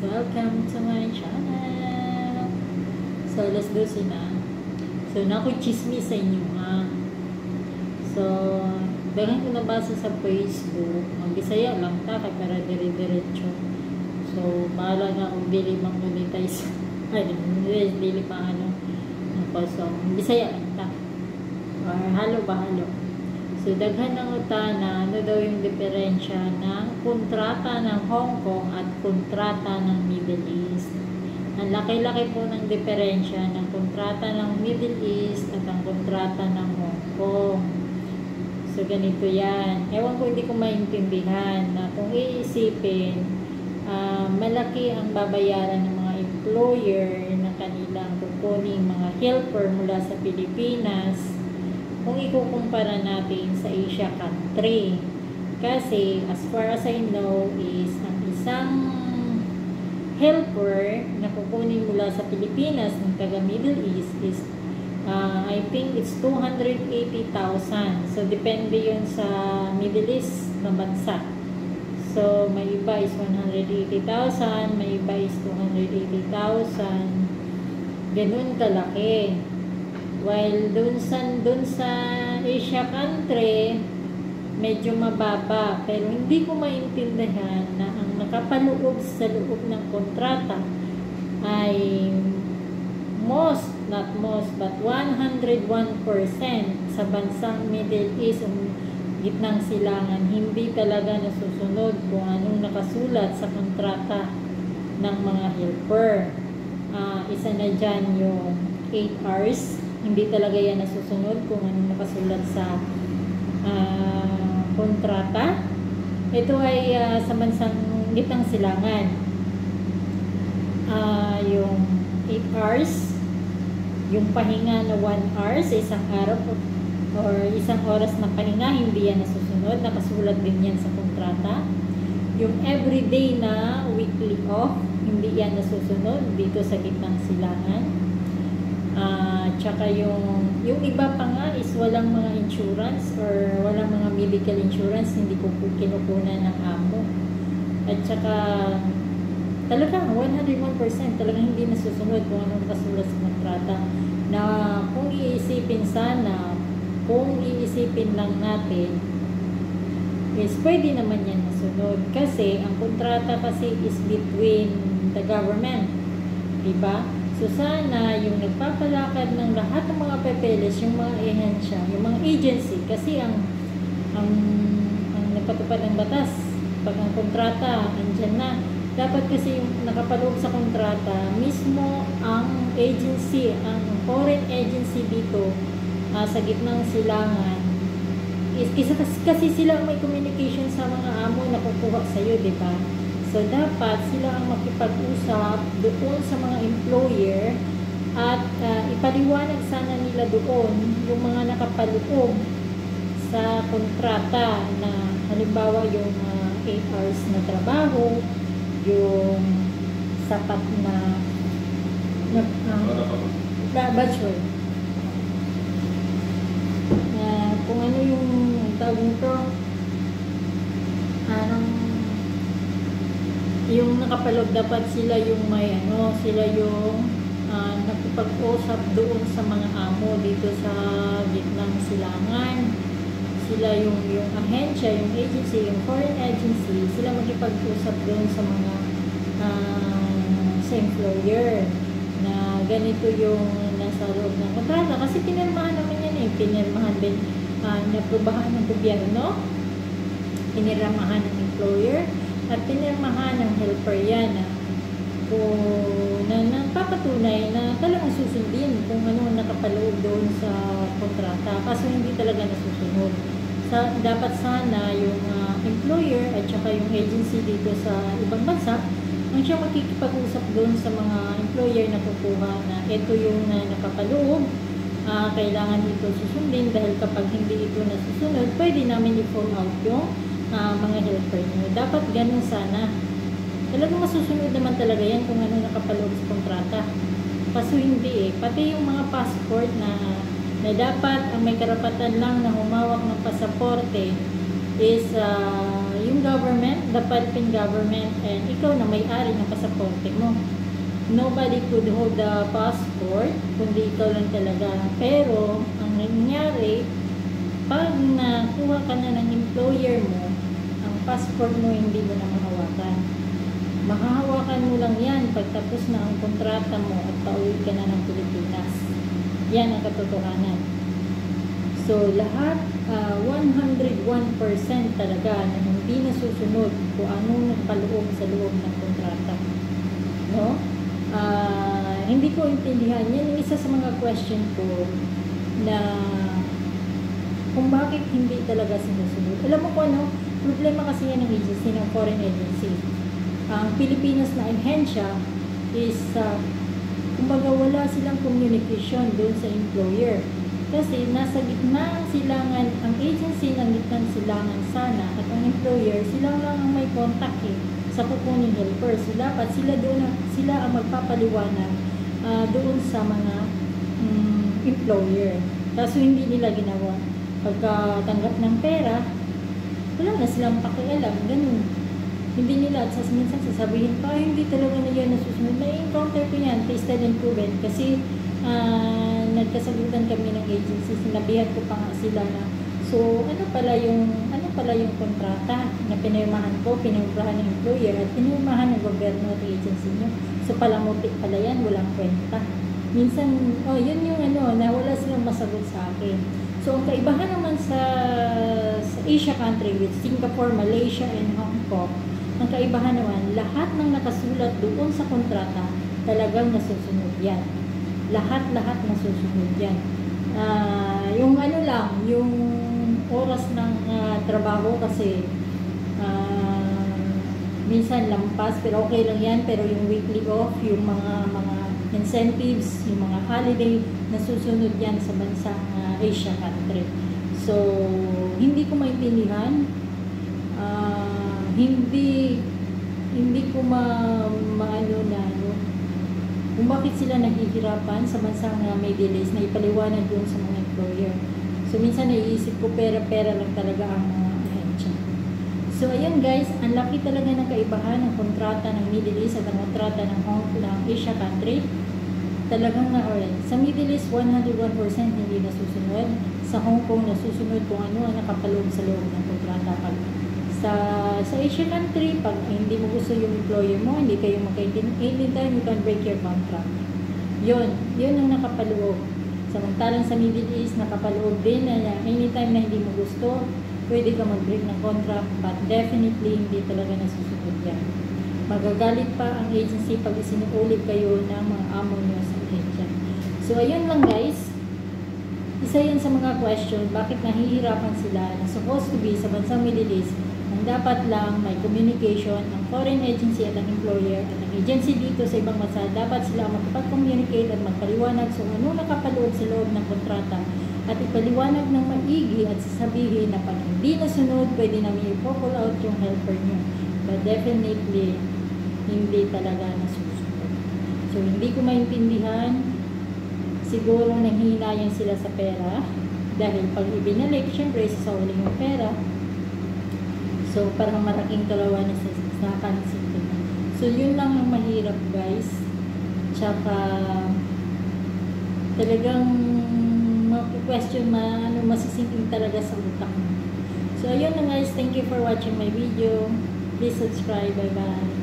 Welcome to my channel. So, alas 12 na. So, naku chismis sa inyo ha. So, dahil ko nabasa sa Facebook, mag-Bisaya lang ta, kaya para dire-diretso. So, bahala na kung dili mag-monetize. Ay, dili pa ano. So, Bisaya lang ta. Or halo ba halo. So, daghan ng utana, ano daw yung diferensya ng kontrata ng Hong Kong at kontrata ng Middle East. Ang laki-laki po ng diferensya ng kontrata ng Middle East at ang kontrata ng Hong Kong. So, ganito yan. Ewan ko, hindi ko maintindihan na kung iisipin, malaki ang babayaran ng mga employer na kanilang kukuning mga helper mula sa Pilipinas kung ikukumpara natin sa Asia country. Kasi, as far as I know, is ang isang helper na kukunin mula sa Pilipinas ng taga Middle East is, I think it's 280,000. So, depende yun sa Middle East na bansa. So, may iba is 180,000, may iba is 280,000. Ganun kalaki. While dun sa Asia country, medyo mababa. Pero hindi ko maintindihan na ang nakapaloob sa loob ng kontrata ay not most, but 101% sa bansang Middle East, gitnang silangan, hindi talaga nasusunod kung anong nakasulat sa kontrata ng mga helper. Isa na dyan yung 8 hours. Hindi talaga yan nasusunod kung anong nakasulat sa kontrata. Ito ay sa bansang gitnang silangan. Yung 8 hours, yung pahinga na 1 hour sa isang araw or isang oras na pahinga, hindi yan nasusunod. Nakasulat din yan sa kontrata. Yung everyday na weekly off, hindi yan nasusunod dito sa gitnang silangan. Tsaka yung iba pa nga is walang mga insurance or walang mga medical insurance, hindi ko kinukunan ng amo. At tsaka talagang 101% talagang hindi nasusunod kung anong kasulat sa kontrata. Na kung iisipin lang natin is pwede naman yan nasunod. Kasi ang kontrata kasi is between the government. Diba? So, sana yung nagpapalakad ng lahat ng mga papeles, yung mga ehensya, yung mga agency, kasi ang nagpatupad ng batas, pag ang kontrata, andyan na, dapat kasi yung nakapaloob sa kontrata, mismo ang agency, ang foreign agency dito, sa gitnang silangan, is kasi sila ang may communication sa mga amo na kukuha sa'yo, diba? So, dapat sila ang makipag-usap doon sa mga employer at ipaliwanag sana nila doon yung mga nakapaloob sa kontrata na halimbawa yung 8 hours na trabaho, yung sapat na bachelor. Kung ano yung tawag nito, yung nakapaloob, dapat sila yung may sila yung nakipag-usap doon sa mga amo dito sa gitnang silangan. Sila yung ahensya, yung agency, yung foreign agency, sila makipag-usap doon sa mga sa employer na ganito yung nasa loob ng kontrata. Kasi pinirmahan naman yan pinirmahan din, naprobahan ng gobyerno, pinirmahan ng employer, at pinirmahan ng helper yan na nagpapatunay na talagang susundin kung ano nakapaloob doon sa kontrata. Kaso hindi talaga nasusunod. Dapat sana yung employer at saka yung agency dito sa ibang bansa ang siya makikipag-usap doon sa mga employer na kukuha na ito yung nakapaloob, kailangan ito susundin dahil kapag hindi ito nasusunod, pwede namin i-fall out yung mga helper nyo. Dapat ganun sana. Talagang masusunod naman talaga yan kung ano nakapaloob sa kontrata. Kaso hindi Pati yung mga passport na dapat ang may karapatan lang na humawak ng pasaporte is yung government, the Philippine government, and ikaw na may-ari ng pasaporte mo. Nobody could hold the passport, kundi ikaw lang talaga. Pero, ang nangyari, pag nakuha ka na ng employer mo, ang passport mo hindi mo na mahawakan. Mahahawakan mo lang yan pag tapos na ang kontrata mo at pauwi ka na ng Pilipinas. Yan ang katotohanan. So, lahat, 101% talaga na hindi nasusunod kung anong nagpaloob sa loob ng kontrata. No? Hindi ko intindihan. Yan yung isa sa mga question ko na kung bakit hindi talaga sinusunod. Alam mo ko ano, problema kasi yan ng agency, ng foreign agency. Ang Pilipinas na ahensya is, kumbaga wala silang communication doon sa employer. Kasi nasa gitna ng silangan, ang agency ng gitna ng silangan sana at ang employer, sila lang ang may contact sa kukuning helper. So dapat sila ang magpapaliwanag doon sa mga employer. Kaso hindi nila ginawa. Pagkatanggap ng pera, wala na silang pakialam, ganun. Hindi nila, at minsan sasabihin pa, hindi talaga na yan nasusunod. Na-encounter ko yan, tasted and proven. Kasi nagkasagutan kami ng agency, sinabihan ko pa nga sila na, so ano pala yung kontrata na pinirmahan ko, pinirmahan ng employer at pinirmahan ng gobyerno at agency nyo. So palamutik pala yan, walang kwenta. Minsan, yun yung na wala silang masagot sa akin. So, ang kaibahan naman sa Asia country with Singapore, Malaysia, and Hong Kong, ang kaibahan naman, lahat ng nakasulat doon sa kontrata, talagang nasusunod yan. Lahat nasusunod yan. Yung yung oras ng trabaho kasi, minsan lampas, pero okay lang yan, pero yung weekly off, yung mga incentives, yung mga holiday, nasusunod yan sa bansang Asia country. So, hindi ko maintindihan, hindi ko kung bakit sila naghihirapan sa bansang may delays na ipaliwanag doon sa mga employer. So, minsan naiisip ko, pera-pera lang talaga ang mga ahensya. So, ayun guys, ang laki talaga ng kaibahan ng kontrata ng Middle East at ang kontrata ng Asia country. Talagang sa Middle East, 101% hindi nasusunod. Sa Hong Kong, nasusunod kung ano ang nakapaloob sa loob ng kontrata. Sa Asia country, pag hindi mo gusto yung employer mo, hindi kayo magkaintindihan, anytime you can break your contract. Yun ang nakapaloob. Samantalang sa Middle East, nakapaloob din na anytime na hindi mo gusto, pwede ka mag-break ng contract, but definitely hindi talaga nasusunod yan. Magagalit pa ang agency pag isinuulit kayo ng mga amo nyo sa ahensya. So, ayun lang guys. Isa yan sa mga question, bakit nahihirapan sila na supposed to be sa bansang Middle East, ang dapat lang may communication ng foreign agency at ang employer at ang agency dito sa ibang bansa, dapat sila makapag-communicate at magpaliwanag so ano nakapaloob sa loob ng kontrata at ipaliwanag ng maigi at sasabihin na pag hindi nasunod, pwede namin i-pull out yung helper nyo. But definitely, hindi talaga nasusunod. So, hindi ko maintindihan. Siguro nanghihinayang sila sa pera. Dahil pag ibinalik, syempre, sasawaling yung pera. So, parang malaking kalawa na sa kansin. So, yun lang ang mahirap, guys. Tsaka, talagang question masisingking talaga sa utak mo. So, ayun na guys. Thank you for watching my video. Please subscribe. Bye-bye.